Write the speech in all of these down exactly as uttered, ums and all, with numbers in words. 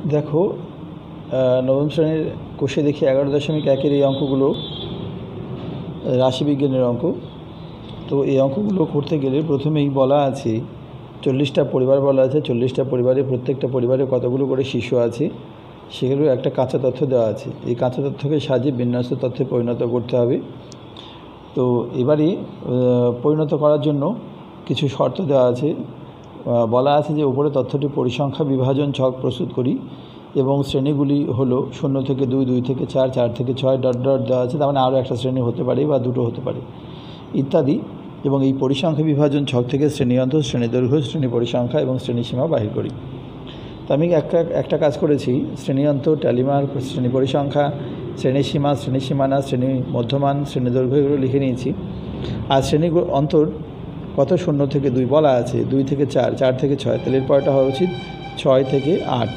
দেখো নবম শ্রেণীর কোষে দেখি এগারো দশমিক একের এই অঙ্কগুলো রাশিবিজ্ঞানের অঙ্ক। তো এই অঙ্কগুলো করতে গেলে প্রথমেই বলা আছে চল্লিশটা পরিবার বলা আছে, চল্লিশটা পরিবারে প্রত্যেকটা পরিবারে কতগুলো করে শিশু আছে সেগুলো একটা কাঁচা তথ্য দেওয়া আছে। এই কাঁচা তথ্যকে সাজিয়ে বিন্যস্ত তথ্যে পরিণত করতে হবে। তো এবারে পরিণত করার জন্য কিছু শর্ত দেওয়া আছে। বলা আছে যে উপরে তথ্যটি পরিসংখ্যা বিভাজন ছক প্রস্তুত করি এবং শ্রেণীগুলি হলো শূন্য থেকে দুই, দুই থেকে চার, চার থেকে ছয়, ডট ডট দেওয়া আছে, তার মানে আরও একটা শ্রেণী হতে পারে বা দুটো হতে পারে ইত্যাদি। এবং এই পরিসংখ্যা বিভাজন ছক থেকে শ্রেণী অন্তর, শ্রেণী দৈর্ঘ্য, শ্রেণী পরিসংখ্যা এবং শ্রেণী সীমা বাহির করি। তো আমি একটা একটা কাজ করেছি, শ্রেণী অন্তর, ট্যালিমার্ক, শ্রেণী পরিসংখ্যা, শ্রেণী সীমা, শ্রেণী সীমানা, শ্রেণী মধ্যমান, শ্রেণী দৈর্ঘ্য এগুলো লিখে নিয়েছি। আর শ্রেণী অন্তর কত শূন্য থেকে দুই বলা আছে, দুই থেকে চার, চার থেকে ছয়, তাহলে এর পরেটা হওয়া উচিত ছয় থেকে আট।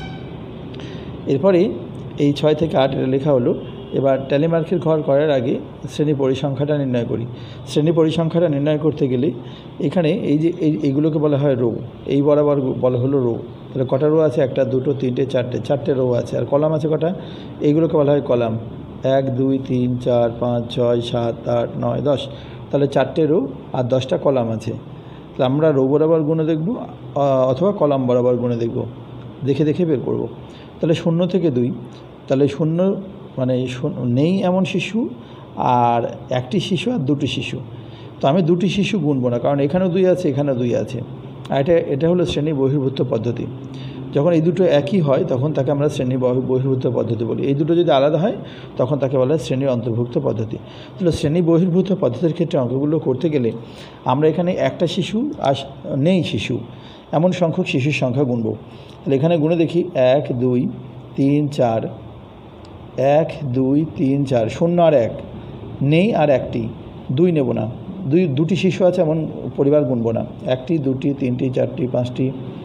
এরপরে এই ছয় থেকে আট এটা লেখা হলো। এবার ট্যালিমার্কের ঘর করার আগে শ্রেণী পরিসংখ্যাটা নির্ণয় করি। শ্রেণী পরিসংখ্যাটা নির্ণয় করতে গেলে এখানে এই যে এই এইগুলোকে বলা হয় রো, এই বরাবর বলা হলো রো। তাহলে কটা রো আছে? একটা, দুটো, তিনটে, চারটে, চারটে রো আছে। আর কলাম আছে কটা? এইগুলোকে বলা হয় কলাম। এক, দুই, তিন, চার, পাঁচ, ছয়, সাত, আট, নয়, দশ। তাহলে চারটে রো আর দশটা কলাম আছে। তাহলে আমরা রো বরাবর গুণে দেখব অথবা কলাম বরাবর গুণে দেখব, দেখে দেখে বের করব। তাহলে শূন্য থেকে দুই, তাহলে শূন্য মানে নেই এমন শিশু আর একটি শিশু আর দুটি শিশু। তো আমি দুটি শিশু গুনবো না, কারণ এখানেও দুই আছে, এখানেও দুই আছে। আর এটা এটা হলো শ্রেণী বহির্ভূত পদ্ধতি। যখন এই দুটো একই হয় তখন তাকে আমরা শ্রেণী বহির্ভূত পদ্ধতি বলি। এই দুটো যদি আলাদা হয় তখন তাকে বলা হয় শ্রেণীর অন্তর্ভুক্ত পদ্ধতি। তাহলে শ্রেণী বহির্ভূত পদ্ধতির ক্ষেত্রে অঙ্কগুলো করতে গেলে আমরা এখানে একটা শিশু আর নেই শিশু এমন সংখ্যক শিশুর সংখ্যা গুনব। তাহলে এখানে গুণে দেখি এক, দুই, তিন, চার, এক, দুই, তিন, চার, শূন্য আর এক, নেই আর একটি, দুই নেব না, দুই দুটি শিশু আছে এমন পরিবার গুনব না। একটি, দুটি, তিনটি, চারটি, পাঁচটি,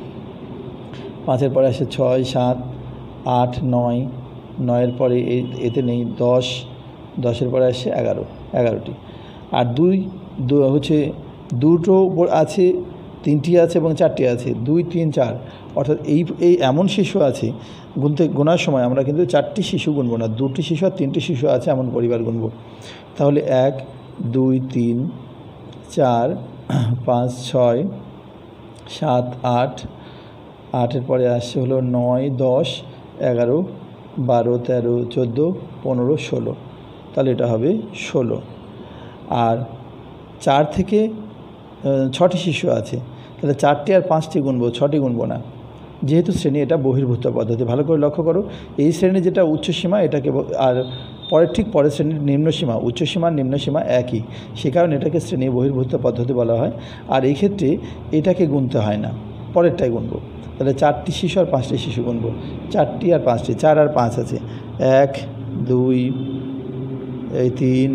পাঁচের পরে আসে ছয়, সাত, আট, নয়, নয়ের পরে এই এতে নেই দশ, দশের পরে আসে এগারো, এগারোটি। আর দুই হচ্ছে দুটো আছে, তিনটি আছে এবং চারটি আছে, দুই, তিন, চার। অর্থাৎ এই এই এমন শিশু আছে গুনতে গোনার সময় আমরা কিন্তু চারটি শিশু গুনব না, দুটি শিশু আর তিনটি শিশু আছে এমন পরিবার গুনব। তাহলে এক, দুই, তিন, চার, পাঁচ, ছয়, সাত, আট, আটের পরে আসছে হলো নয়, দশ, এগারো, বারো, তেরো, চোদ্দো, পনেরো, ষোলো। তাহলে এটা হবে ষোলো। আর চার থেকে ছটি শিশু আছে, তাহলে চারটি আর পাঁচটি গুনবো, ছটি গুনবো না, যেহেতু শ্রেণী এটা বহির্ভূত পদ্ধতি। ভালো করে লক্ষ্য করো, এই শ্রেণী যেটা উচ্চসীমা এটাকে, আর পরের ঠিক পরের শ্রেণীর নিম্নসীমা, উচ্চসীমা নিম্নসীমা একই, সে কারণে এটাকে শ্রেণী বহির্ভূত পদ্ধতি বলা হয়। আর এই ক্ষেত্রে এটাকে গুনতে হয় না, পরেরটাই গুনবো। তাহলে চারটি শিশু আর পাঁচটি শিশু গুনবো, চারটি আর পাঁচটি, চার আর পাঁচ আছে, এক, দুই, এই তিন,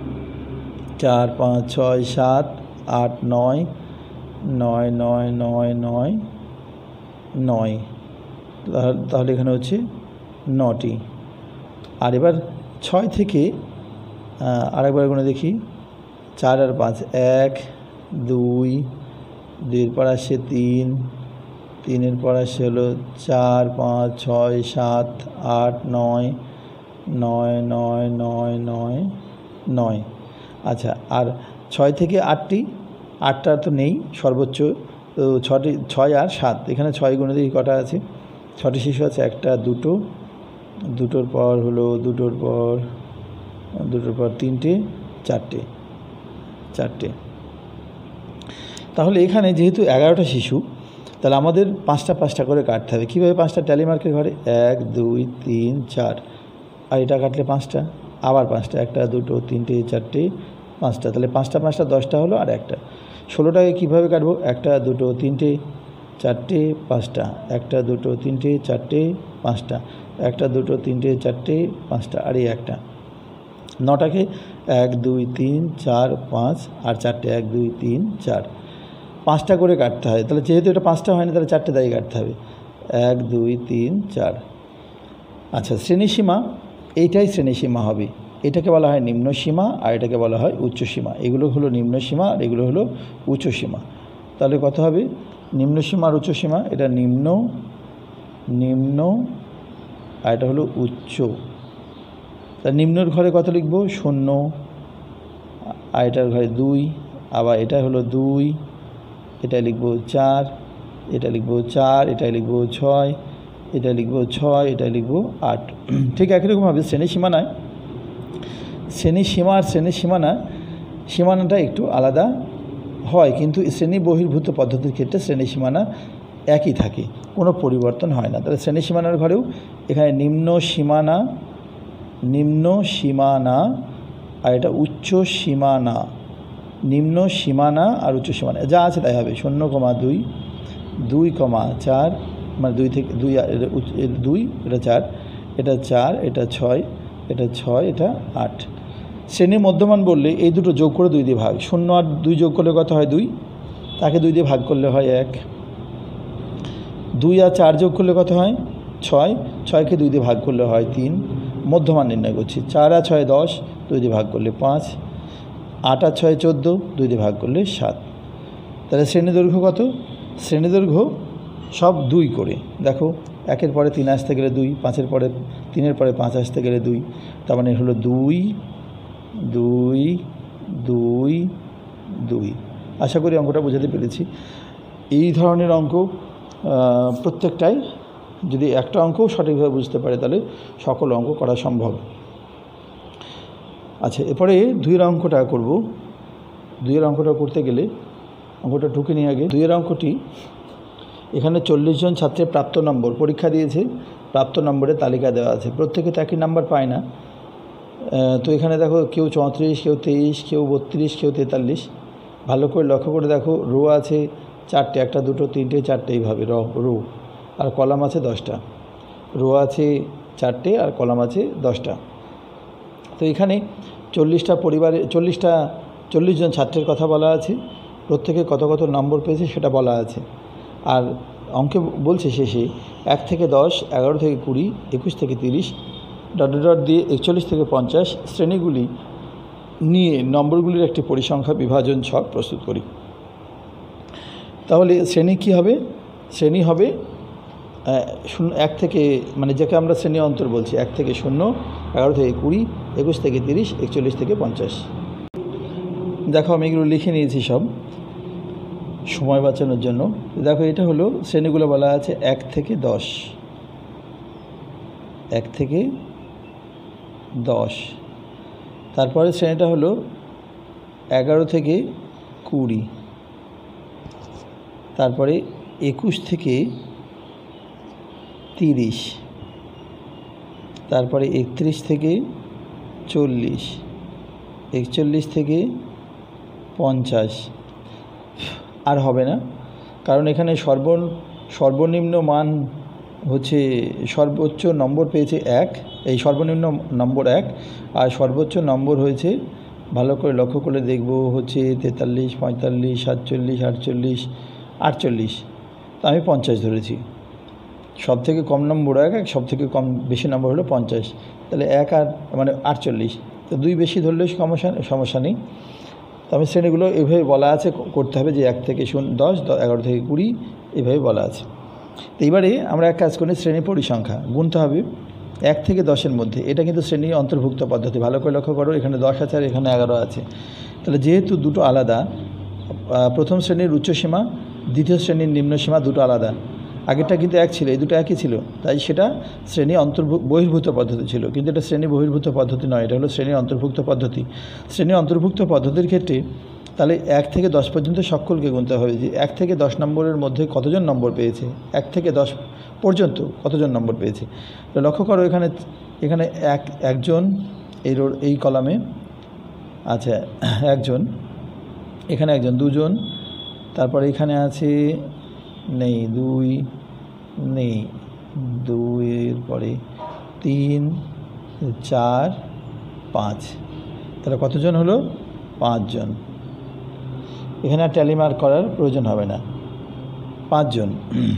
চার, পাঁচ, ছয়, সাত, আট, নয়, নয়, নয়, নয়, নয়, নয়। তাহলে এখানে হচ্ছে নটি। আর এবার ছয় থেকে আরেকবার গুণে দেখি, চার আর পাঁচ, এক, দুই, দুইয়ের পর আসে তিন, তিনের পর আসে হলো চার, পাঁচ, ছয়, সাত, আট, নয়, নয়, নয়, নয়, নয়, নয়। আচ্ছা, আর ছয় থেকে আটটি, আটটা তো নেই সর্বোচ্চ, তো ছটি, ছয় আর সাত, এখানে ছয় গুণে দেখি কটা আছে, ছটি শিশু আছে, একটা, দুটো, দুটোর পর হলো দুটোর পর দুটোর পর তিনটে, চারটে, চারটে। তাহলে এখানে যেহেতু এগারোটা শিশু, তাহলে আমাদের পাঁচটা পাঁচটা করে কাটতে হবে। কীভাবে পাঁচটা? ট্যালিমার্কের ঘরে এক, দুই, তিন, চার, আর এটা কাটলে পাঁচটা, আবার পাঁচটা, একটা, দুটো, তিনটে, চারটে, পাঁচটা। তাহলে পাঁচটা পাঁচটা দশটা হলো, আর একটা। ষোলোটাকে কীভাবে কাটবো? একটা, দুটো, তিনটে, চারটে, পাঁচটা, একটা, দুটো, তিনটে, চারটে, পাঁচটা, একটা, দুটো, তিনটে, চারটে, পাঁচটা, আর এই একটা। নটাকে এক, দুই, তিন, চার, পাঁচ, আর চারটে, এক, দুই, তিন, চার, পাঁচটা করে কাটতে হয়। তাহলে যেহেতু এটা পাঁচটা হয়নি, তাহলে চারটে দাঁড়িয়ে কাটতে হবে, এক, দুই, তিন, চার। আচ্ছা, শ্রেণীসীমা, এইটাই শ্রেণীসীমা হবে। এটাকে বলা হয় নিম্নসীমা আর এটাকে বলা হয় উচ্চসীমা। এগুলো হলো নিম্নসীমা আর এগুলো হলো উচ্চসীমা। তাহলে কত হবে? নিম্নসীমা আর উচ্চসীমা, এটা নিম্ন নিম্ন, আর এটা হলো উচ্চ। তা নিম্নর ঘরে কত লিখব? শূন্য, আর এটার ঘরে দুই, আবার এটা হলো দুই, এটা লিখব চার, এটা লিখব চার, এটা লিখব ছয়, এটা লিখব ছয়, এটা লিখব আট। ঠিক একই রকমভাবে শ্রেণী সীমানায় শ্রেণী সীমা আর শ্রেণী সীমানা সীমানাটা একটু আলাদা হয়, কিন্তু শ্রেণী বহির্ভূত পদ্ধতির ক্ষেত্রে শ্রেণী সীমানা একই থাকে, কোনো পরিবর্তন হয় না। তাহলে শ্রেণী সীমানার ঘরেও এখানে নিম্ন সীমানা, নিম্ন সীমানা, আর এটা উচ্চ সীমানা। নিম্ন সীমানা আর উচ্চ সীমানা যা আছে তাই হবে। শূন্য কমা দুই, দুই কমা চার, মানে দুই থেকে দুই, দুই, এটা চার, এটা চার, এটা ছয়, এটা ছয়, এটা আট। শ্রেণীর মধ্যমান বললে এই দুটো যোগ করে দুই দিয়ে ভাগ। শূন্য আর দুই যোগ করলে কত হয়? দুই। তাকে দুই দিয়ে ভাগ করলে হয় এক। দুই আর চার যোগ করলে কত হয়? ছয়। ছয়কে দুই দিয়ে ভাগ করলে হয় তিন। মধ্যমান নির্ণয় করছি। চার আর ছয় দশ, দুই দিয়ে ভাগ করলে পাঁচ। আট আর ছয় চোদ্দো, দুই দিয়ে ভাগ করলে সাত। তাহলে শ্রেণী দৈর্ঘ্য কত? শ্রেণী দৈর্ঘ্য সব দুই করে। দেখো, একের পরে তিন আসতে গেলে দুই, পাঁচের পরে তিনের পরে পাঁচ আসতে গেলে দুই, তার মানে হলো দুই, দুই, দুই, দুই। আশা করি অঙ্কটা বোঝাতে পেরেছি। এই ধরনের অঙ্ক প্রত্যেকটাই যদি একটা অঙ্কও সঠিকভাবে বুঝতে পারে তাহলে সকল অঙ্ক করা সম্ভব। আচ্ছা, এরপরে দুইয়ের অঙ্কটা করব। দুইয়ের অঙ্কটা করতে গেলে অঙ্কটা ঢুকে নিয়ে আগে দুইয়ের অঙ্কটি এখানে চল্লিশ জন ছাত্রের প্রাপ্ত নম্বর পরীক্ষা দিয়েছে, প্রাপ্ত নম্বরের তালিকা দেওয়া আছে। প্রত্যেকে তো একই নাম্বার পায় না। তো এখানে দেখো, কেউ চৌত্রিশ, কেউ তেইশ, কেউ বত্রিশ, কেউ তেতাল্লিশ। ভালো করে লক্ষ্য করে দেখো, রো আছে চারটে, একটা দুটো তিনটে চারটে, এইভাবে র রো, আর কলাম আছে দশটা। রো আছে চারটে আর কলাম আছে দশটা। তো এখানে চল্লিশটা পরিবারে চল্লিশটা চল্লিশ জন ছাত্রের কথা বলা আছে, প্রত্যেকে কত কত নম্বর পেয়েছে সেটা বলা আছে। আর অঙ্কে বলছে শেষে এক থেকে দশ, এগারো থেকে কুড়ি, একুশ থেকে তিরিশ, ডট ডট দিয়ে একচল্লিশ থেকে পঞ্চাশ শ্রেণীগুলি নিয়ে নম্বরগুলির একটি পরিসংখ্যা বিভাজন ছক প্রস্তুত করি। তাহলে শ্রেণী কী হবে? শ্রেণী হবে শূন্য এক থেকে, মানে যাকে আমরা শ্রেণী অন্তর বলছি, এক থেকে শূন্য, এগারো থেকে কুড়ি, একুশ থেকে তিরিশ, একচল্লিশ থেকে পঞ্চাশ। দেখো, আমি এগুলো লিখে নিয়েছি সব সময় বাঁচানোর জন্য। দেখো, এটা হলো শ্রেণীগুলো বলা আছে এক থেকে দশ, এক থেকে দশ। তারপরে শ্রেণীটা হলো এগারো থেকে কুড়ি, তারপরে একুশ থেকে তিরিশ, তারপরে একত্রিশ থেকে চল্লিশ, একচল্লিশ থেকে পঞ্চাশ। আর হবে না, কারণ এখানে সর্ব সর্বনিম্ন মান হচ্ছে, সর্বোচ্চ নম্বর পেয়েছে এক, এই সর্বনিম্ন নম্বর এক, আর সর্বোচ্চ নম্বর হয়েছে, ভালো করে লক্ষ্য করে দেখব, হচ্ছে তেতাল্লিশ, পঁয়তাল্লিশ, সাতচল্লিশ, আটচল্লিশ, আটচল্লিশ। তো আমি পঞ্চাশ ধরেছি। সব থেকে কম নম্বর এক, এক সব থেকে কম বেশি নম্বর হলো পঞ্চাশ। তাহলে এক আর মানে আটচল্লিশ, তো দুই বেশি ধরলে সমস্যা সমস্যা নেই। তো আমি শ্রেণীগুলো এভাবে বলা আছে করতে হবে, যে এক থেকে শূন্য দশ, এগারো থেকে কুড়ি, এভাবে বলা আছে। তো এবারে আমরা এক কাজ করি, শ্রেণী পরিসংখ্যা গুনতে হবে এক থেকে দশের মধ্যে। এটা কিন্তু শ্রেণী অন্তর্ভুক্ত পদ্ধতি, ভালো করে লক্ষ্য করো, এখানে দশ আছে আর এখানে এগারো আছে। তাহলে যেহেতু দুটো আলাদা, প্রথম শ্রেণীর উচ্চসীমা, দ্বিতীয় শ্রেণীর নিম্নসীমা দুটো আলাদা। আগেরটা কিন্তু এক ছিল, এই দুটো একই ছিল, তাই সেটা শ্রেণী অন্তর্ভুক্ত বহির্ভূত পদ্ধতি ছিল। কিন্তু এটা শ্রেণী বহির্ভূত পদ্ধতি নয়, এটা হলো শ্রেণী অন্তর্ভুক্ত পদ্ধতি। শ্রেণী অন্তর্ভুক্ত পদ্ধতির ক্ষেত্রে তাহলে এক থেকে দশ পর্যন্ত সকলকে গুনতে হবে, যে এক থেকে দশ নম্বরের মধ্যে কতজন নম্বর পেয়েছে, এক থেকে দশ পর্যন্ত কতজন নম্বর পেয়েছে। তো লক্ষ্য করো, এখানে এখানে এক একজন এই রো এই কলামে, আচ্ছা একজন, এখানে একজন, দুজন, তারপরে এখানে আছে নেই, দুই নেই, দুইয়ের পরে তিন, চার, পাঁচ, তাহলে কতজন হলো? পাঁচজন। এখানে আর ট্যালি মার্ক করার প্রয়োজন হবে না, পাঁচজন।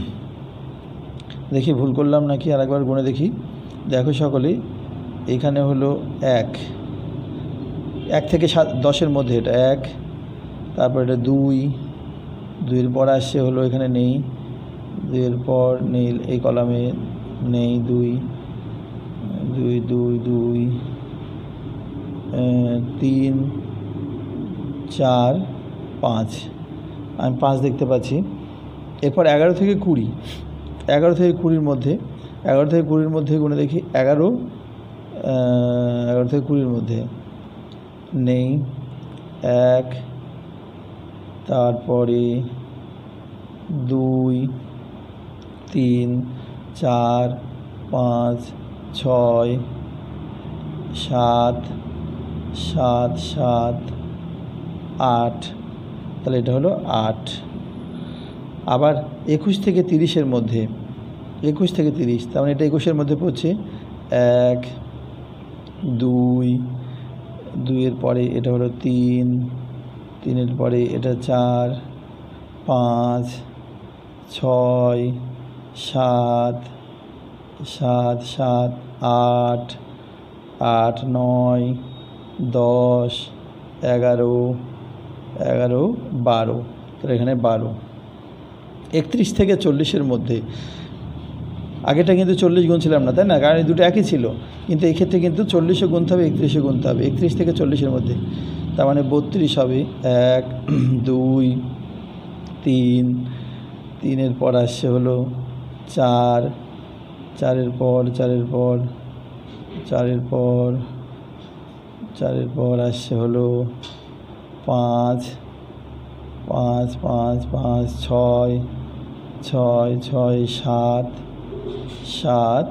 দেখি ভুল করলাম নাকি, আর একবার গুনে দেখি। দেখো সকলেই, এখানে হলো এক, এক থেকে সাত দশের মধ্যে এটা এক, তারপর এটা দুই, দুইয়ের পর আসছে হলো এখানে নেই, দুইয়ের পর নীল এই কলামে নেই, দুই দুই দুই দুই তিন চার পাঁচ, আমি পাঁচ দেখতে পাচ্ছি। এরপর এগারো থেকে কুড়ি, এগারো থেকে কুড়ির মধ্যে এগারো থেকে কুড়ির মধ্যে গুনে দেখি, এগারো এগারো থেকে কুড়ির মধ্যে নেই, এক, তারপরে দুই, তিন, চার, পাঁচ, ছয়, সাত, সাত সাত আট, তাহলে এটা হলো আট। আবার একুশ থেকে তিরিশের মধ্যে, একুশ থেকে তিরিশ, তার মানে এটা একুশের মধ্যে পড়ছে, এক, দুই, দুইয়ের পরে এটা হলো তিন, তিনের পরে এটা চার, পাঁচ, ছয়, সাত, সাত সাত আট, আট, নয়, দশ, এগারো, এগারো, বারো, তাহলে এখানে বারো। একত্রিশ থেকে চল্লিশের মধ্যে, আগেটা কিন্তু চল্লিশ গুনছিলাম না, তাই না, কারণ এই দুটো একই ছিল, কিন্তু এই ক্ষেত্রে কিন্তু চল্লিশে গুনতে হবে, একত্রিশে গুনতে হবে। একত্রিশ থেকে চল্লিশের মধ্যে, তার মানে বত্রিশ হবে, এক, দুই, তিন, তিনের পর আসছে হলো চার, চারের পর চারের পর চারের পর চারের পর আসছে হলো পাঁচ, পাঁচ পাঁচ পাঁচ ছয়, ছয় ছয় সাত, সাত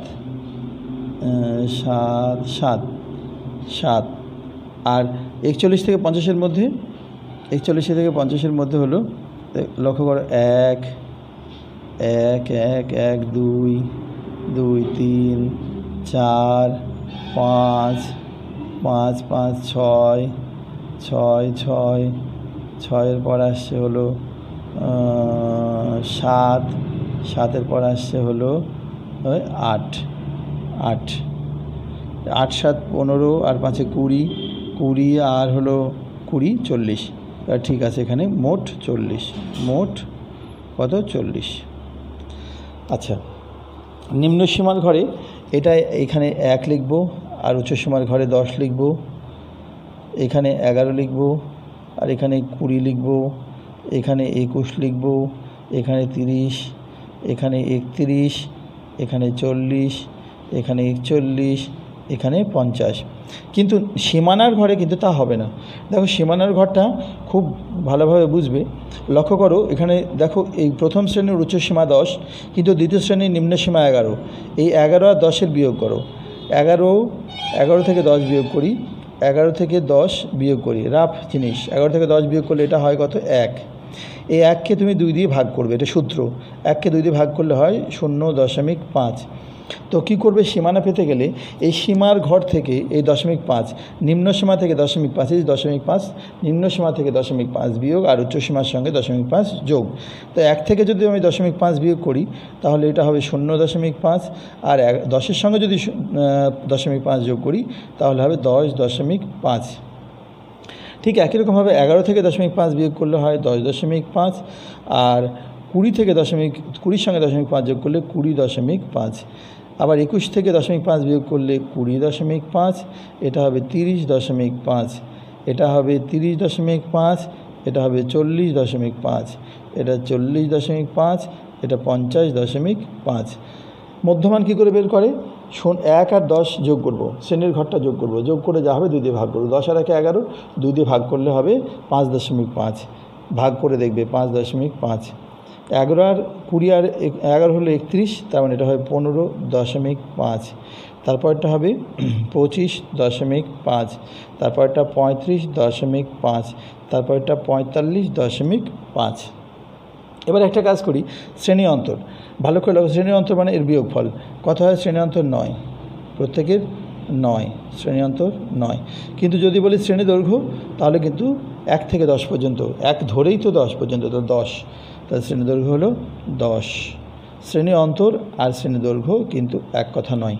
সাত সাত সাত। আর একচল্লিশ থেকে পঞ্চাশের মধ্যে, একচল্লিশ থেকে পঞ্চাশের মধ্যে হলো, লক্ষ্য করো, এক, এক এক এক, দুই, দুই, তিন, চার, পাঁচ, পাঁচ পাঁচ ছয়, ছয় ছয়, ছয়ের পর আসছে হলো সাত, সাতের পর আসছে হলো আট, আট, আট সাত পনেরো, আর পাঁচে কুড়ি, কুড়ি আর হলো কুড়ি, চল্লিশ। ঠিক আছে, এখানে মোট চল্লিশ, মোট কত, চল্লিশ। আচ্ছা, নিম্নসীমার ঘরে এটা এখানে এক লিখব, আর উচ্চসীমার ঘরে দশ লিখব, এখানে এগারো লিখব, আর এখানে কুড়ি লিখব, এখানে একুশ লিখব, এখানে তিরিশ, এখানে একত্রিশ, এখানে চল্লিশ, এখানে একচল্লিশ, এখানে পঞ্চাশ। কিন্তু সীমানার ঘরে কিন্তু তা হবে না। দেখো, সীমানার ঘরটা খুব ভালোভাবে বুঝবে। লক্ষ্য করো, এখানে দেখো, এই প্রথম শ্রেণীর উচ্চসীমা দশ, কিন্তু দ্বিতীয় শ্রেণীর নিম্নসীমা এগারো। এই এগারো আর দশের বিয়োগ করো, এগারো, এগারো থেকে দশ বিয়োগ করি, এগারো থেকে দশ বিয়োগ করি, রাফ জিনিস, এগারো থেকে দশ বিয়োগ করলে এটা হয় কত, এক। এই এককে তুমি দুই দিয়ে ভাগ করবে, এটা সূত্র, এককে দুই দিয়ে ভাগ করলে হয় শূন্য দশমিক পাঁচ। তো কী করবে, সীমানা পেতে গেলে এই সীমার ঘর থেকে এই দশমিক পাঁচ, নিম্ন সীমা থেকে দশমিক পাঁচ, এই দশমিক পাঁচ নিম্ন সীমা থেকে দশমিক পাঁচ বিয়োগ, আর উচ্চ সীমার সঙ্গে দশমিক পাঁচ যোগ। তো এক থেকে যদি আমি দশমিক পাঁচ বিয়োগ করি, তাহলে এটা হবে শূন্য দশমিক পাঁচ, আর এক দশের সঙ্গে যদি দশমিক পাঁচ যোগ করি, তাহলে হবে দশ দশমিক পাঁচ। ঠিক একই রকমভাবে এগারো থেকে দশমিক পাঁচ বিয়োগ করলে হয় দশ দশমিক পাঁচ, আর কুড়ি থেকে দশমিক কুড়ির সঙ্গে দশমিক পাঁচ যোগ করলে কুড়ি দশমিক পাঁচ। আবার একুশ থেকে দশমিক পাঁচ বিয়োগ করলে কুড়ি দশমিক পাঁচ, এটা হবে তিরিশ দশমিক পাঁচ, এটা হবে তিরিশ দশমিক পাঁচ, এটা হবে চল্লিশ দশমিক পাঁচ, এটা চল্লিশ দশমিক পাঁচ, এটা পঞ্চাশ দশমিক পাঁচ। মধ্যমান কী করে বের করে, শোন, এক আর দশ যোগ করব, শ্রেণীর ঘরটা যোগ করব, যোগ করে যা হবে দুই দিয়ে ভাগ করবো, দশ আর একে এগারো, দুই দিয়ে ভাগ করলে হবে পাঁচ দশমিক পাঁচ, ভাগ করে দেখবে পাঁচ দশমিক পাঁচ। এগারো আর কুড়ি আর এগারো হলো একত্রিশ, তার মানে এটা হবে পনেরো দশমিক পাঁচ, তারপরটা হবে পঁচিশ দশমিক পাঁচ, তারপরটা পঁয়ত্রিশ দশমিক পাঁচ, তারপরটা পঁয়তাল্লিশ দশমিক পাঁচ। এবার একটা কাজ করি, শ্রেণী অন্তর ভালো করে লক্ষ্য, শ্রেণী অন্তর মানে এর বিয়োগফল কত হয়, শ্রেণী অন্তর নয়, প্রত্যেকের নয়, শ্রেণী অন্তর নয়। কিন্তু যদি বলি শ্রেণী দৈর্ঘ্য, তাহলে কিন্তু এক থেকে দশ পর্যন্ত, এক ধরেই তো দশ পর্যন্ত, তো দশ, তাহলে শ্রেণী দৈর্ঘ্য হলো দশ। শ্রেণী অন্তর আর শ্রেণী দৈর্ঘ্য কিন্তু এক কথা নয়।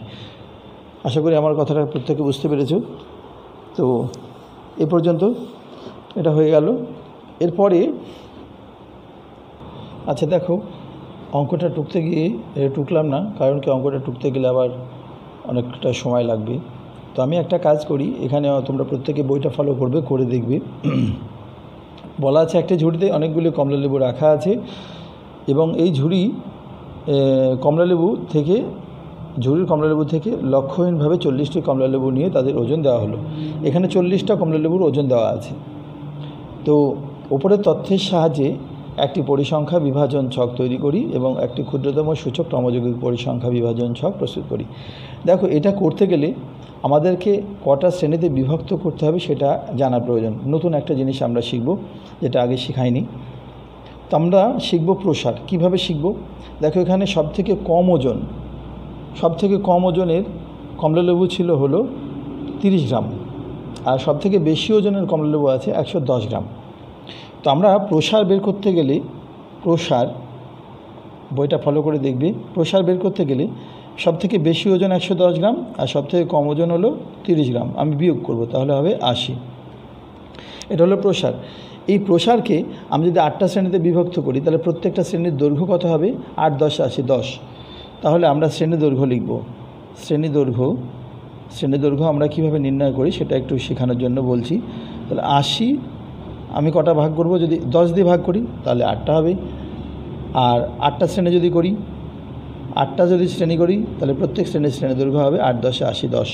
আশা করি আমার কথাটা প্রত্যেকে বুঝতে পেরেছ। তো এ পর্যন্ত এটা হয়ে গেল। এরপরে আচ্ছা দেখো, অঙ্কটা টুকতে গিয়ে টুকলাম না, কারণ কি অঙ্কটা টুকতে গেলে আবার অনেকটা সময় লাগবে। তো আমি একটা কাজ করি, এখানে তোমরা প্রত্যেকে বইটা ফলো করবে, করে দেখবে। বলা আছে একটা ঝুড়িতে অনেকগুলি কমলালেবু রাখা আছে এবং এই ঝুড়ি কমলালেবু থেকে ঝুড়ির কমলালেবু থেকে লক্ষ্যহীনভাবে চল্লিশটি কমলালেবু নিয়ে তাদের ওজন দেওয়া হলো। এখানে চল্লিশটা কমলালেবুর ওজন দেওয়া আছে। তো ওপরের তথ্যের সাহায্যে একটি পরিসংখ্যা বিভাজন ছক তৈরি করি এবং একটি ক্ষুদ্রতম সূচক ক্রমযৌগিক পরিসংখ্যা বিভাজন ছক প্রস্তুত করি। দেখো, এটা করতে গেলে আমাদেরকে কটা শ্রেণীতে বিভক্ত করতে হবে সেটা জানা প্রয়োজন। নতুন একটা জিনিস আমরা শিখব, যেটা আগে শেখাইনি। তো আমরা শিখব প্রসার। কিভাবে শিখব? দেখো, এখানে সবথেকে কম ওজন সবথেকে কম ওজনের কমলালেবু ছিল হলো তিরিশ গ্রাম, আর সবথেকে বেশি ওজনের কমলালেবু আছে একশো দশ গ্রাম। তো আমরা প্রসার বের করতে গেলে প্রসার বইটা ফলো করে দেখবে। প্রসার বের করতে গেলে সবথেকে বেশি ওজন একশো দশ গ্রাম আর সবথেকে কম ওজন হলো তিরিশ গ্রাম। আমি বিয়োগ করব, তাহলে হবে আশি। এটা হলো প্রসার। এই প্রসারকে আমি যদি আটটা শ্রেণীতে বিভক্ত করি, তাহলে প্রত্যেকটা শ্রেণীর দৈর্ঘ্য কত হবে? আট দশ আশি, দশ। তাহলে আমরা শ্রেণী দৈর্ঘ্য লিখব। শ্রেণী দৈর্ঘ্য শ্রেণী দৈর্ঘ্য আমরা কীভাবে নির্ণয় করি সেটা একটু শেখানোর জন্য বলছি। তাহলে আশি আমি কটা ভাগ করব? যদি দশ দিয়ে ভাগ করি তাহলে আটটা হবে। আর আটটা শ্রেণী যদি করি, আটটা যদি শ্রেণী করি তাহলে প্রত্যেক শ্রেণীর শ্রেণী দৈর্ঘ্য হবে আট দশে আশি, দশ।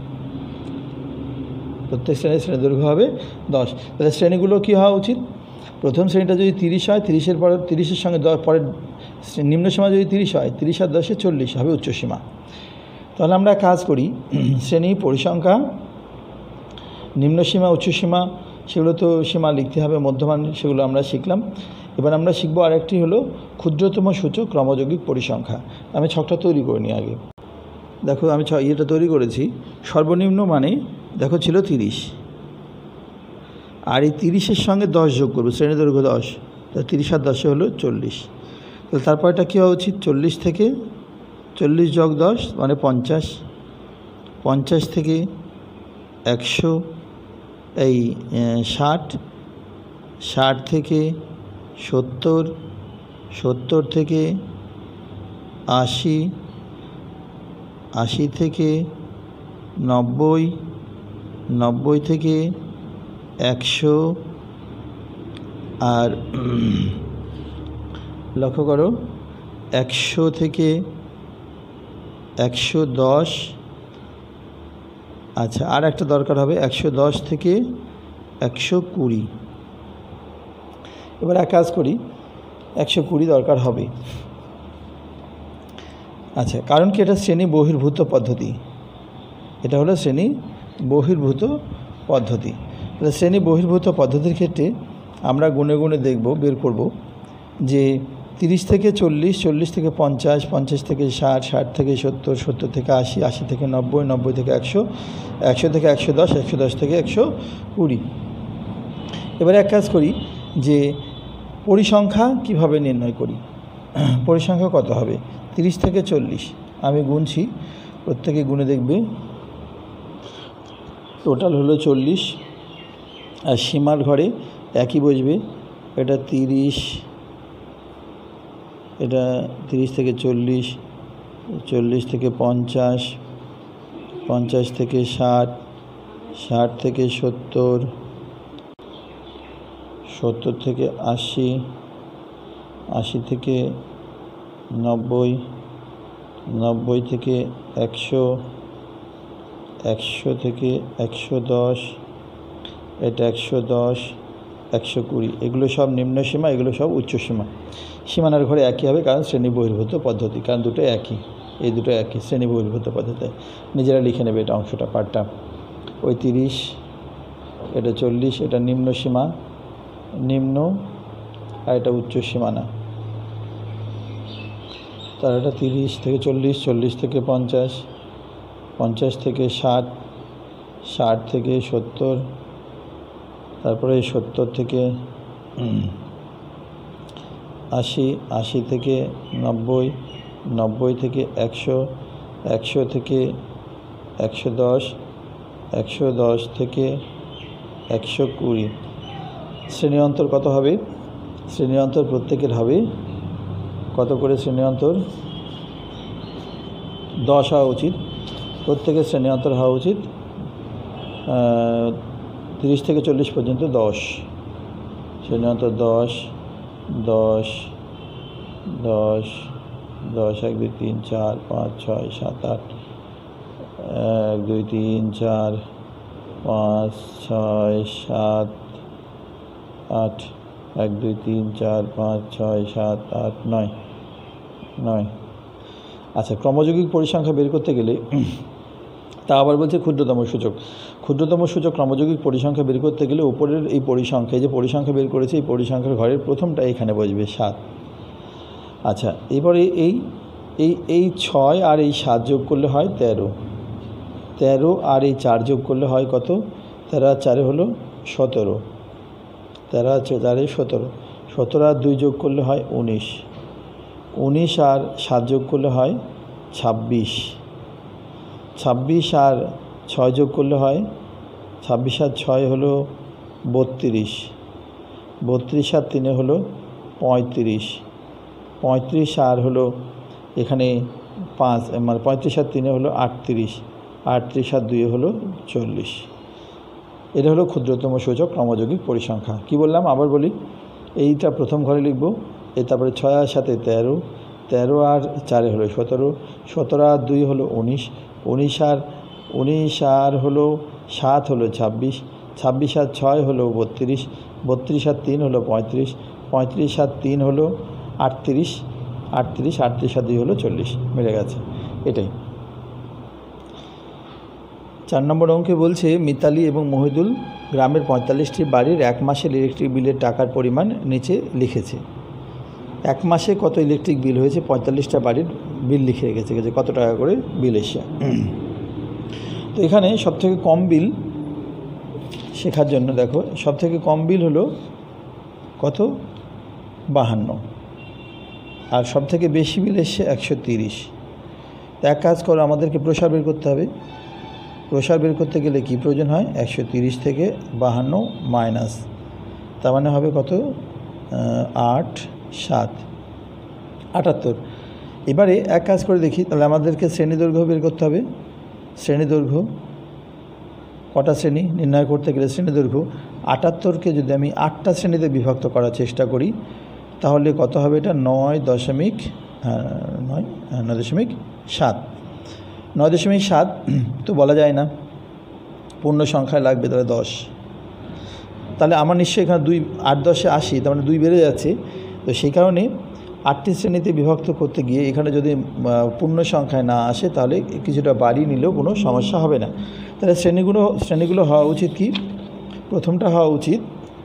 প্রত্যেক শ্রেণীর শ্রেণী দৈর্ঘ্য হবে দশ। তাহলে শ্রেণীগুলো কী হওয়া উচিত? প্রথম শ্রেণীটা যদি তিরিশ হয়, তিরিশের পরে তিরিশের সঙ্গে দশ পরের নিম্নসীমা যদি তিরিশ হয়, তিরিশ আর দশে চল্লিশ হবে উচ্চসীমা। তাহলে আমরা কাজ করি, শ্রেণী পরিসংখ্যা নিম্নসীমা উচ্চসীমা সেগুলো তো সীমা লিখতে হবে, মধ্যমান সেগুলো আমরা শিখলাম। এবার আমরা শিখব আরেকটি হলো ক্ষুদ্রতম সূচক ক্রমযৌগিক পরিসংখ্যা। আমি ছকটা তৈরি করে নিই আগে। দেখো, আমি ছ ইয়েটা তৈরি করেছি। সর্বনিম্ন মানে দেখো ছিল তিরিশ, আর এই তিরিশের সঙ্গে দশ যোগ করবো, শ্রেণী দৈর্ঘ্য দশ, তা তিরিশ আর দশে হলো চল্লিশ। তাহলে তারপরটা কী হওয়া উচিত? চল্লিশ থেকে চল্লিশ যোগ দশ মানে পঞ্চাশ, পঞ্চাশ থেকে একশো এই ষাট, ষাট থেকে সত্তর, সত্তর থেকে আশি, আশি থেকে নব্বই, নব্বই থেকে একশো। আর লক্ষ্য করো, একশো থেকে একশো দশ। আচ্ছা, আর একটা দরকার হবে একশো দশ থেকে একশো কুড়ি। এবার এক কাজ করি, একশো কুড়ি দরকার হবে। আচ্ছা, কারণ কি এটা শ্রেণী বহির্ভূত পদ্ধতি, এটা হলো শ্রেণী বহির্ভূত পদ্ধতি। তাহলে শ্রেণী বহির্ভূত পদ্ধতির ক্ষেত্রে আমরা গুণে গুণে দেখব, বের করব যে তিরিশ থেকে চল্লিশ, চল্লিশ থেকে পঞ্চাশ, পঞ্চাশ থেকে ষাট, ষাট থেকে সত্তর, সত্তর থেকে আশি, আশি থেকে নব্বই, নব্বই থেকে একশো, একশো থেকে একশো দশ, একশো দশ থেকে একশো কুড়ি। এবারে এক কাজ করি যে পরিসংখ্যা কিভাবে নির্ণয় করি। পরিসংখ্যা কত হবে? তিরিশ থেকে চল্লিশ আমি গুনছি, প্রত্যেকে গুনে দেখবে। টোটাল হলো চল্লিশ, আর সীমার ঘরে একই বসবে। এটা তিরিশ, এটা তিরিশ থেকে চল্লিশ, চল্লিশ থেকে পঞ্চাশ, পঞ্চাশ থেকে ষাট, ষাট থেকে সত্তর, সত্তর থেকে আশি, আশি থেকে নব্বই, নব্বই থেকে একশো, একশো থেকে একশো দশ, এটা একশো দশ, একশো কুড়ি। এগুলো সব নিম্নসীমা, এগুলো সব উচ্চসীমা। সীমানার ঘরে একই হবে, কারণ শ্রেণী বহির্ভূত পদ্ধতি, কারণ দুটো একই, এই দুটো একই শ্রেণী বহির্ভূত পদ্ধতি। নিজেরা লিখে নেবে এটা অংশটা, পার্টটা। ওই তিরিশ, এটা চল্লিশ, এটা নিম্নসীমা নিম্ন, আর এটা উচ্চ সীমানা। তার এটা তিরিশ থেকে চল্লিশ, চল্লিশ থেকে পঞ্চাশ, পঞ্চাশ থেকে ষাট, ষাট থেকে সত্তর, তারপরে সত্তর থেকে আশি, আশি থেকে নব্বই, নব্বই থেকে একশো, একশো থেকে একশো দশ, একশো দশ থেকে একশো কুড়ি। শ্রেণী অন্তর কত হবে? শ্রেণী অন্তর প্রত্যেকের হবে কত করে শ্রেণী অন্তর? দশ হওয়া উচিত। প্রত্যেকের শ্রেণী অন্তর হওয়া উচিত তিরিশ থেকে চল্লিশ পর্যন্ত দশ। শ্রেণী অন্তর দশ দশ দশ দশ এক দুই তিন চার পাঁচ ছয় সাত আট, এক দুই তিন চার পাঁচ ছয় সাত আট, এক দুই তিন চার পাঁচ ছয় সাত আট নয় নয়। আচ্ছা, ক্রমযৌগিক পরিসংখ্যা বের করতে গেলে তা আবার বলছে ক্ষুদ্রতম সূচক। ক্ষুদ্রতম সূচক ক্রমযৌগিক পরিসংখ্যা বের করতে গেলে উপরের এই পরিসংখ্যা, এই যে পরিসংখ্যা বের করেছে, এই পরিসংখ্যার ঘরের প্রথমটা এখানে বসবে সাত। আচ্ছা, এবারে এই এই এই ছয় আর এই সাত যোগ করলে হয় তেরো। তেরো আর এই চার যোগ করলে হয় কত? তেরো আর চারে হলো সতেরো। তেরো আর চারে সতেরো। সতেরো আর দুই যোগ করলে হয় উনিশ। উনিশ আর সাত যোগ করলে হয় ছাব্বিশ। ছাব্বিশ আর ছয় যোগ করলে হয়, ছাব্বিশ আর ছয় হলো বত্রিশ। বত্রিশ আর তিনে হলো পঁয়ত্রিশ। পঁয়ত্রিশ আর হলো এখানে পাঁচ, মানে পঁয়ত্রিশ আর তিনে হলো আটত্রিশ। আটত্রিশ আর দুয়ে হলো চল্লিশ। এটা হলো ক্ষুদ্রতম সূচক ক্রমযৌগিক পরিসংখ্যা। কি বললাম আবার বলি, এইটা প্রথম ঘরে লিখব। এ তারপরে ছয় আর সাথে তেরো, তেরো আর চারে হলো সতেরো, সতেরো আর দুই হলো উনিশ, উনিশ আর উনিশ আর হলো সাত হলো ছাব্বিশ, ছাব্বিশ আর ছয় হলো বত্রিশ, বত্রিশ আর তিন হলো পঁয়ত্রিশ, পঁয়ত্রিশ আর তিন হলো আটত্রিশ, আটত্রিশ, আটত্রিশ আর দুই হলো চল্লিশ। মিলে গেছে। এটাই চার নম্বর অঙ্কে বলছে মিতালি এবং মহিদুল গ্রামের পঁয়তাল্লিশটি বাড়ির এক মাসের ইলেকট্রিক বিলের টাকার পরিমাণ নিচে লিখেছে। এক মাসে কত ইলেকট্রিক বিল হয়েছে? পঁয়তাল্লিশটা বাড়ির বিল লিখে রেখেছে গেছে কত টাকা করে বিল এসে। তো এখানে সবথেকে কম বিল শেখার জন্য দেখো, সবথেকে কম বিল হলো কত? বাহান্ন। আর সবথেকে বেশি বিল এসছে একশো তিরিশ। এক কাজ করো, আমাদেরকে প্রসার বের করতে হবে। প্রসার বের করতে গেলে কি প্রয়োজন হয়? একশো তিরিশ থেকে বাহান্ন মাইনাস, তার মানে হবে কত? আট সাত আটাত্তর। এবারে এক কাজ করে দেখি, তাহলে আমাদেরকে শ্রেণী দৈর্ঘ্য বের করতে হবে। শ্রেণী দৈর্ঘ্য কটা শ্রেণী নির্ণয় করতে গেলে শ্রেণী দৈর্ঘ্য আটাত্তরকে যদি আমি আটটা শ্রেণীতে বিভক্ত করার চেষ্টা করি তাহলে কত হবে? এটা নয় দশমিক নয় নয় দশমিক সাত। নয় দশমিক সাত তো বলা যায় না, পূর্ণ সংখ্যায় লাগবে তাহলে দশ। তাহলে আমার নিশ্চয়ই এখানে দুই, আট দশে আশি, তার মানে দুই বেড়ে যাচ্ছে। তো সেই কারণে আটটি শ্রেণীতে বিভক্ত করতে গিয়ে এখানে যদি পূর্ণ সংখ্যায় না আসে তাহলে কিছুটা বাড়িয়ে নিলেও কোনো সমস্যা হবে না। তাহলে শ্রেণীগুলো শ্রেণীগুলো হওয়া উচিত কি? প্রথমটা হওয়া উচিত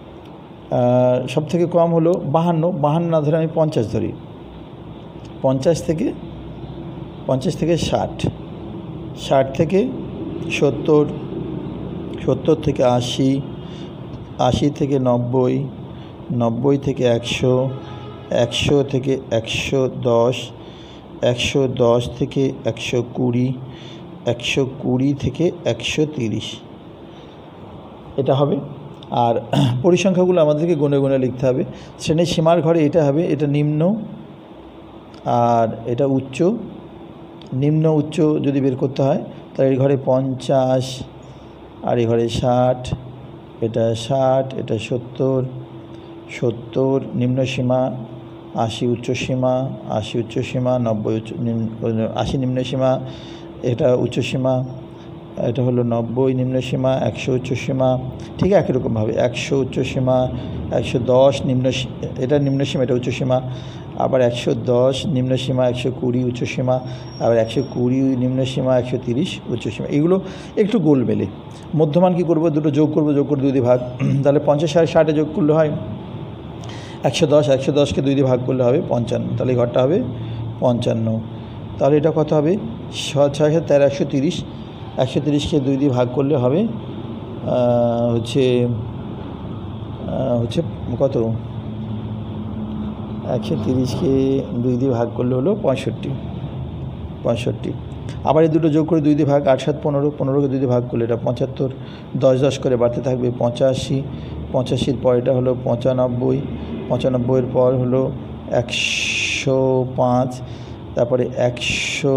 সব থেকে কম হলো বাহান্ন। বাহান্ন না ধরে আমি পঞ্চাশ ধরি। পঞ্চাশ থেকে পঞ্চাশ থেকে ষাট, ষাট থেকে সত্তর, সত্তর থেকে আশি, আশি থেকে নব্বই, নব্বই থেকে একশো, একশো থেকে একশো দশ, একশো দশ থেকে একশো কুড়ি, একশো কুড়ি থেকে একশো তিরিশ। এটা হবে। আর পরিসংখ্যাগুলো আমাদেরকে গুনে গুনে লিখতে হবে। শ্রেণীর সীমার ঘরে এটা হবে, এটা নিম্ন আর এটা উচ্চ। নিম্ন উচ্চ যদি বের করতে হয় তাহলে এই ঘরে পঞ্চাশ আর এই ঘরে ষাট, এটা ষাট, এটা সত্তর, সত্তর নিম্ন সীমা, আশি উচ্চ সীমা, আশি উচ্চ সীমা, নব্বই উচ্চ আশি নিম্ন সীমা, এটা উচ্চ সীমা, এটা হলো নব্বই নিম্ন সীমা, একশো উচ্চ সীমা। ঠিক একই রকমভাবে একশো উচ্চ সীমা, একশো দশ নিম্ন, এটা নিম্ন সীমা, এটা উচ্চ সীমা, আবার একশো দশ নিম্ন সীমা, একশো কুড়ি উচ্চ সীমা, আবার একশো কুড়ি নিম্ন সীমা, একশো তিরিশ উচ্চ সীমা। এগুলো একটু গোল মেলে। মধ্যমান কী করবো? দুটো যোগ করবো, যোগ করে দুই দিয়ে ভাগ। তাহলে পঞ্চাশ আর ষাটে যোগ করলে হয় একশো দশ, একশো দশকে দুই দিয়ে ভাগ করলে হবে পঞ্চান্ন। তাহলে এই ঘরটা হবে পঞ্চান্ন। তাহলে এটা কত হবে? ছয় ছয় তেরো, একশো তিরিশ। একশো তিরিশকে দুই দিয়ে ভাগ করলে হবে হচ্ছে হচ্ছে কত? একশো তিরিশকে দুই দিয়ে ভাগ করলে হলো পঁয়ষট্টি, পঁয়ষট্টি। আবার এই দুটো যোগ করে দুই দিয়ে ভাগ, আট সাত পনেরো, পনেরোকে দুই দিয়ে ভাগ করলে এটা পঁচাত্তর, দশ দশ করে বাড়তে থাকবে পঁচাশি, পঁচাশির পর এটা হলো পঁচানব্বই, পঁচানব্বইয়ের পর হলো একশো পাঁচ, তারপরে একশো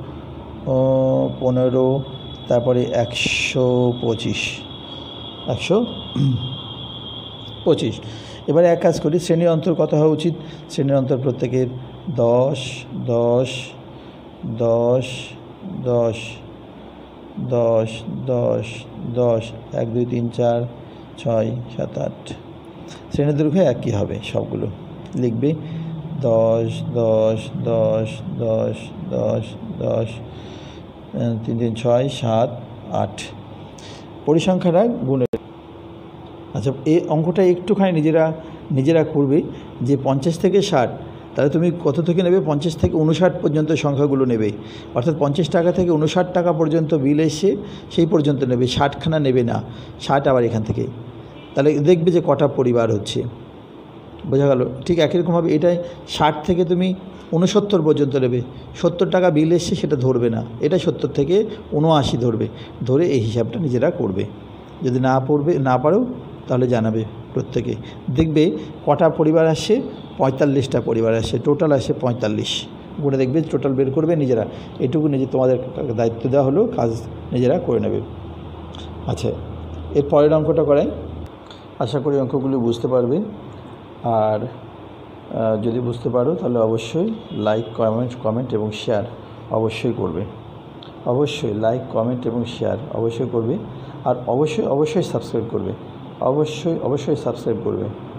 পনেরো, তারপরে একশো পঁচিশ, একশো পঁচিশ। এবারে এক কাজ করি, শ্রেণীর অন্তর কত হওয়া উচিত? শ্রেণীর অন্তর প্রত্যেকের দশ দশ দশ দশ দশ দশ দশ, এক দুই তিন চার ছয় সাত আট। শ্রেণীর দৈর্ঘ্য একই হবে, সবগুলো লিখবে দশ দশ দশ দশ দশ দশ, তিন তিন ছয় সাত আট। পরিসংখ্যাটা গুণের। আচ্ছা, এই অঙ্কটা একটুখানি নিজেরা নিজেরা করবে যে পঞ্চাশ থেকে ষাট, তাহলে তুমি কত থেকে নেবে? পঞ্চাশ থেকে উনষাট পর্যন্ত সংখ্যাগুলো নেবে, অর্থাৎ পঞ্চাশ টাকা থেকে উনষাট টাকা পর্যন্ত বিল এসে সেই পর্যন্ত নেবে, ষাটখানা নেবে না, ষাট আবার এখান থেকে। তাহলে দেখবে যে কটা পরিবার হচ্ছে, বোঝা গেল? ঠিক একই রকমভাবে এটাই ষাট থেকে তুমি উনসত্তর পর্যন্ত নেবে, সত্তর টাকা বিল এসছে সেটা ধরবে না, এটা সত্তর থেকে উনআশি ধরবে, ধরে এই হিসাবটা নিজেরা করবে। যদি না পড়বে না পারো তাহলে জানাবে প্রত্যেকে। দেখবে কটা পরিবার আসছে? পঁয়তাল্লিশটা পরিবার আসছে, টোটাল আসে পঁয়তাল্লিশ। গুণে দেখবে, টোটাল বের করবে নিজেরা। এটুকু নিজে তোমাদের দায়িত্ব দেওয়া হলো, কাজ নিজেরা করে নেবে। আচ্ছা, এর পরের অঙ্কটা করাই। আশা করি অঙ্কগুলো বুঝতে পারবে, আর যদি বুঝতে পারো তাহলে অবশ্যই লাইক কমেন্ট কমেন্ট এবং শেয়ার অবশ্যই করবে। অবশ্যই লাইক কমেন্ট এবং শেয়ার অবশ্যই করবে, আর অবশ্যই অবশ্যই সাবস্ক্রাইব করবে, অবশ্যই অবশ্যই সাবস্ক্রাইব করবে।